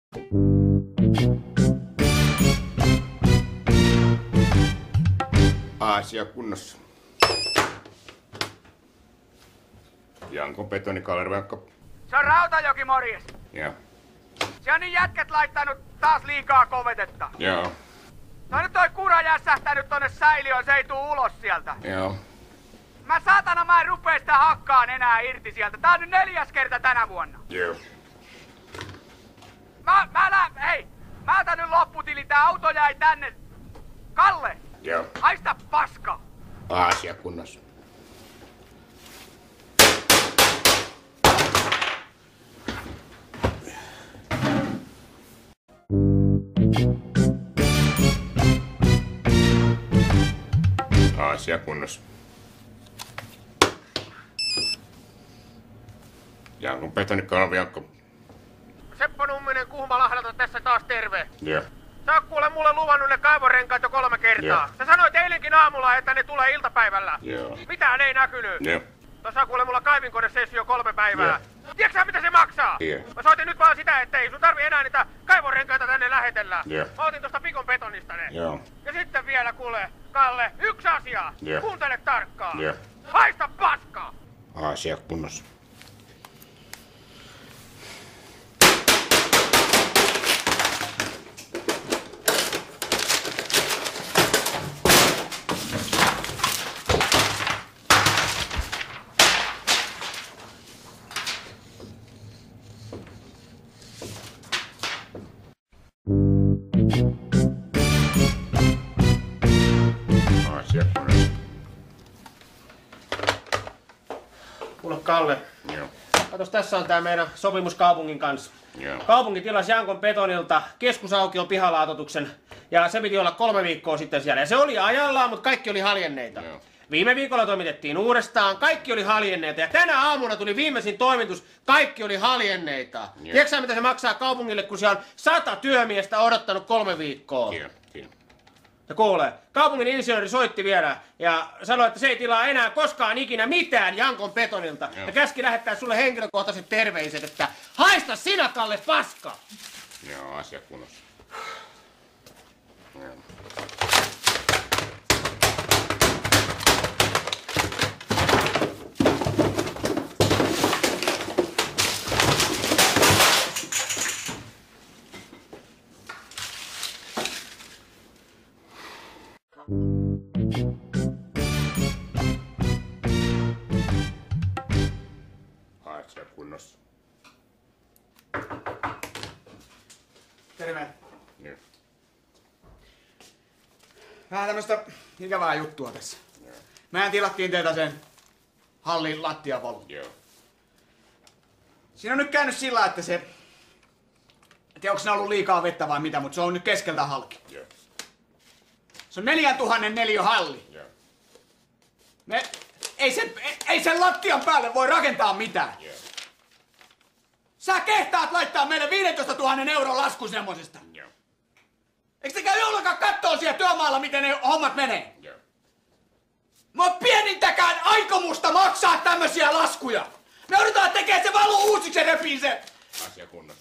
Asia kunnossa. Janko Betonikallerivenkko. Se on Rautajoki, morjes. Joo. Se on niin jätket laittanut taas liikaa kovetetta. Joo. No nyt toi kura jässähtänyt tonne säiliöön, se ei tuu ulos sieltä. Joo. Mä en rupee sitä hakkaan enää irti sieltä. Tää on nyt 4. kerta tänä vuonna. Joo. Mä otan nyt lopputili, tää auto jäi tänne. Kalle! Joo. Haista paska! Asia kunnossa. Asia kunnossa. Janko Betonikallerivenkko. Seppo Numminen Kuhmalahdelta tässä taas terve. Joo. Sä oot kuule mulle luvannut ne kaivorenkaat jo 3 kertaa. Joo. Sä sanoit eilenkin aamulla, että ne tulee iltapäivällä. Joo. Mitään ei näkynyt. Joo. Tuossa kuule mulla kaivinkone seissyt jo 3 päivää. Joo. Tiedätkö sä mitä se maksaa? Joo. Mä soitin nyt vaan sitä, ettei sun tarvi enää niitä kaivorenkaita tänne lähetellä. Joo. Mä otin tosta Pikon betonista ne. Joo. Ja sitten vielä kuule, Kalle, yksi asia. Joo. Kuuntele tarkkaan. Joo. Haista paskaa! Asia kunnossa. Asia kunnossa. Kuule Kalle, Joo. katos tässä on tää meidän sopimus kaupungin kanssa. Joo. Kaupunki tilasi Jankon Betonilta keskusaukion pihalaatotuksen ja se piti olla 3 viikkoa sitten siellä. Ja se oli ajallaan, mutta kaikki oli haljenneita. Joo. Viime viikolla toimitettiin uudestaan, kaikki oli haljenneita ja tänä aamuna tuli viimeisin toimitus, kaikki oli haljenneita. Joo. Tiedätkö sä, mitä se maksaa kaupungille, kun siellä on 100 työmiestä odottanut 3 viikkoa? Joo. Joo. Ja kuule, kaupungin insinööri soitti vielä ja sanoi, että se ei tilaa enää koskaan ikinä mitään Jankon Betonilta. Joo. Ja käski lähettää sulle henkilökohtaiset terveiset, että haista sinä Kalle paska! Joo, asia kunnossa. Joo. Asia kunnossa. Terve. Joo. Vähän tämmöstä ikävää juttua tässä. Joo. Mehän tilattiin teiltä sen hallin lattiapolu. Joo. Siinä on nyt käynyt sillä, että se... En tiedä, onko siinä ollut liikaa vettä vai mitä, mutta se on nyt keskeltä halki. Joo. Se on 4000 neliö halli. Joo. Ei sen lattian päälle voi rakentaa mitään. Joo. Sä kehtaat laittaa meille 15 000 euron lasku semmosesta. Joo. Eikö te käy ollenkaan kattoo siellä työmaalla, miten ne hommat menee? Joo. Mä oon pienintäkään aikomusta maksaa tämmösiä laskuja. Me joudutaan tekemään se valu uusiksi ja repii se. Asia kunnossa.